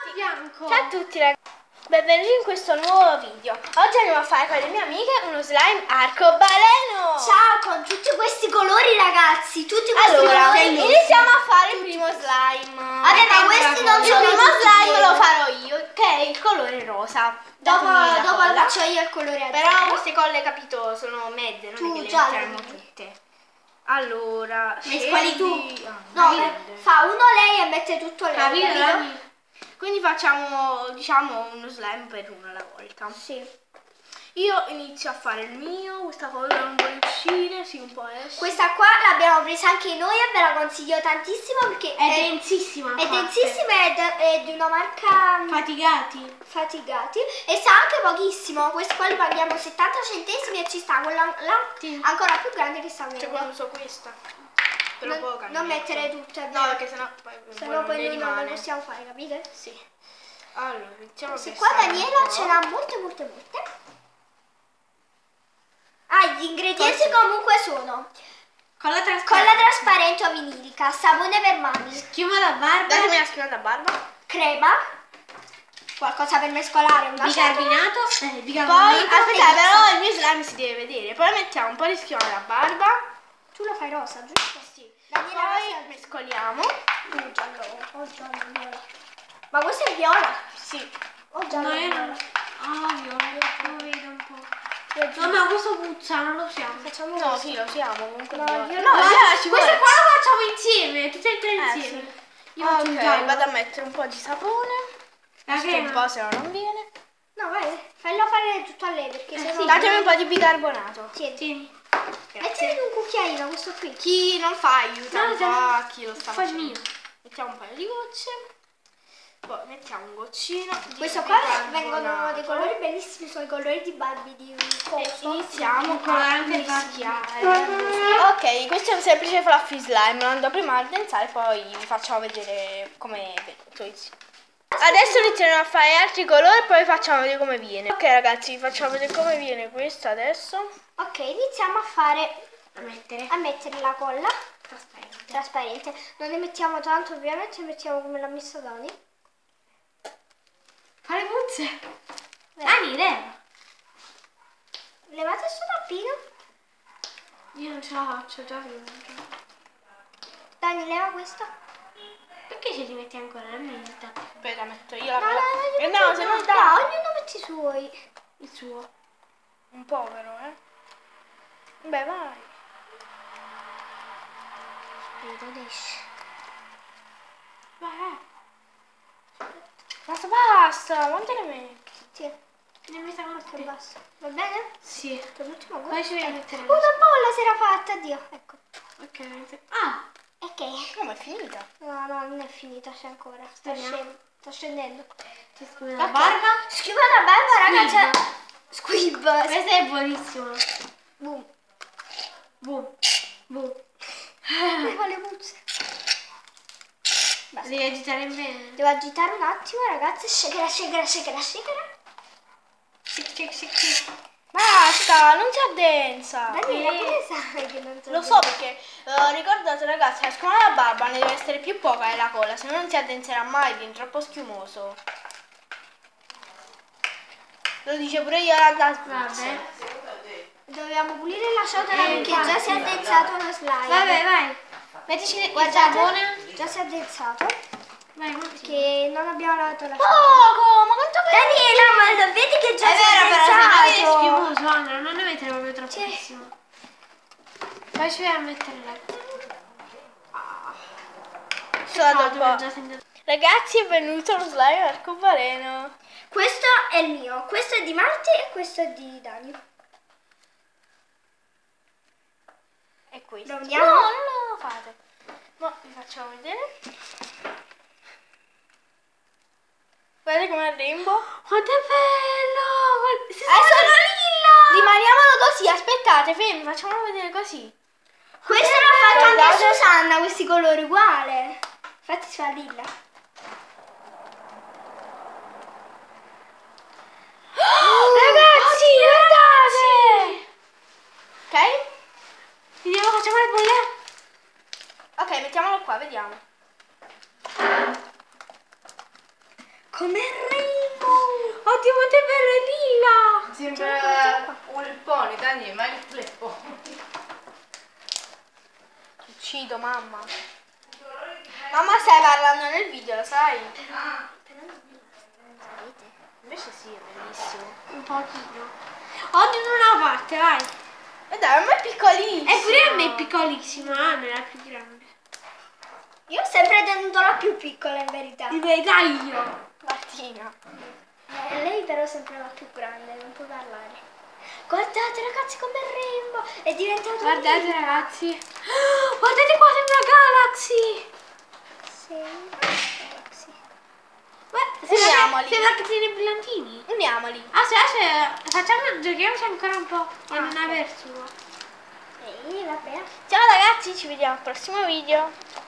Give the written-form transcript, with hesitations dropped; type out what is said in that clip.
bianco. Ciao a tutti ragazzi, benvenuti in questo nuovo video. Oggi andiamo a fare con le mie amiche uno slime arcobaleno. Ciao, con tutti questi colori ragazzi, tutti questi Allora, colori. iniziamo a fare il primo slime. Vabbè, ma questi non Il sono primo tutti slime belli. lo farò io, che è il colore rosa. Dopo Datemi la lo colla. faccio io il colore azzurro. Però queste colle, capito, sono mezze, non Tu è che le giallo, mettiamo quindi. tutte. Allora, Mescoli tu. scendi- No, verde. fa uno lei e mette tutto lei. Capito? Quindi facciamo, diciamo, uno slime per uno alla volta. Sì. Io inizio a fare il mio, questa cosa non vuole uscire, sì un po' esce. Questa qua l'abbiamo presa anche noi e ve la consiglio tantissimo perché È densissima. è densissima ed è di una marca Fatigati. Fatigati e sa anche pochissimo. Questi qua li paghiamo 70 centesimi e ci sta quella là Sì. ancora più grande che sta Cioè venendo. quando uso questa. Però Non, poca. non mettere tutte, No, perché sennò poi, se no poi ne noi non le rimane. possiamo fare, capite? Sì. Allora, iniziamo Se a qua versare un Daniela po'. ce n'ha molte. Ah, gli ingredienti Forse- comunque sono Colla trasparente. colla trasparente o vinilica, sapone per mani, Schiuma da barba. Datemi la schiuma da barba. crema, qualcosa per mescolare, una ciotola. Bicarbinato. Poi, Bicarbinato. aspetta, però il mio slime si deve vedere. Poi mettiamo un po' di schiuma da barba. Tu lo fai rosa, giusto? Sì. Daniela, Poi mescoliamo. tu giallo, o giallo, viola. Ma questo è viola? Sì. O giallo, No, io viola. non. Ah, viola. Lo vedo un po'. Io No, giallo. no, questo puzza, non lo usiamo. Facciamo No, questo. sì, lo usiamo comunque. No, viola. io No, no. viola ci Questo vuole. qua lo facciamo insieme, tutte e tre insieme. Sì. Io faccio un Ok, giallo. vado a mettere un po' di sapone. La Giusto un po', crema. se no non viene. No, vai, fallo fare tutto a lei perché se no... sì. Datemi un po' di bicarbonato. Tieni. Tieni. Mettimi un cucchiaino, questo qui. Chi non fa aiuta No, un po' a chi lo sta fa il facendo. mio. Mettiamo un paio di gocce. Poi mettiamo un goccino di Questo qua bicarbonato. vengono dei colori bellissimi, sono i colori di Barbie di Costo. Iniziamo con a anche mischiare. Ok, questo è un semplice fluffy slime. Lo andrò prima a addensare, poi vi facciamo vedere come è venuto. Adesso inizieremo a fare altri colori e poi facciamo vedere come viene. Ok ragazzi, vi facciamo vedere come viene questo adesso. Ok, iniziamo a fare, Mettere. a mettere la colla Trasparente. trasparente. Non ne mettiamo tanto, ovviamente, mettiamo come l'ha messa Dani. Fare puzze. Dani, leva. Levate sto tappino. Io non ce la faccio, già vedo. Dani, leva questo. Perché ce li metti ancora la menta? Aspetta, metto io la No, colla. io No, se no no, dà. ognuno metti i suoi. Il suo. Un po' però, Beh, vai. Vedo, esce. Vai. Basta, quante ne metti? Tieni, Ne metta uno che che basta. Va bene? Sì. Per l'ultimo Poi ci guarda. devi mettere. Una bolla si era fatta, Dio. Ecco. Ok. Ah! E che? Come è finita? No, non è finita, c'è ancora. Speriamo. Sta scendendo. Ti scusa la Ok. barba. Schiuma da barba, Squib. ragazzi. Squib. Questa è buonissima. Boom. Boom. Boom. Mi fa le puzze. Basta. Devi agitare bene. Devo agitare un attimo, ragazzi. Shakera. Shake. Basta, non si addensa. Daniela, come sai che non so? Lo so perché ricordate ragazzi, la schiuma della barba ne deve essere più poca della colla, se no non si addenserà mai, viene troppo schiumoso. Lo dice pure io alla Vabbè. Dobbiamo pulire la ciotola perché infatti. già si è addensato uno slime. Vai. Mettici il Guardate, sapone. già si è addensato Vai, perché non abbiamo lavato la ciotola. poco, ma quanto Daniela, ma lo vedi che già È si è vero, però se no è addensato? schiumoso, Anna, non ne mettere proprio troppissimo. Poi ci vai a mettere la... Già sentito. Ragazzi, è venuto lo slime arcobaleno. Questo è il mio, questo è di Marti e questo è di Dani. E questo. Lo vediamo? No, non lo fate. No, vi facciamo vedere. Guardate com'è il rainbow. Quanto è bello! Sono lilla! Rimaniamolo così, aspettate, fermi, facciamolo vedere così. Questo l'ha fatto anche Guardate. Susanna, questi colori uguali. Infatti si fa lilla. Ragazzi, guardate! Ok? Vediamo, facciamo le bolle. Ok, mettiamolo qua, vediamo. Come Rainbow. Oddio, quanto è bello, è lila! Sembra un pony, Daniele, ma il fleppo. Ti uccido, mamma. Mamma, stai parlando nel video, lo sai? Invece sì, è bellissimo. Un pochino. Oddio, in una parte, vai. E dai, a me è piccolissimo. Eppure a me è piccolissimo, Anna è la più grande. Io ho sempre tenuto la più piccola in verità. In verità io. Martina. Lei però è sempre la più grande, non può parlare. Guardate ragazzi come Rainbow. È diventato Guardate lila. ragazzi. Guardate qua, sembra Galaxy. Sì. Sì. Uniamoli. Sembra che tiene i brillantini. Uniamoli. Facciamo, giochiamoci ancora un po' in una versione. Vabbè. Ciao ragazzi, ci vediamo al prossimo video.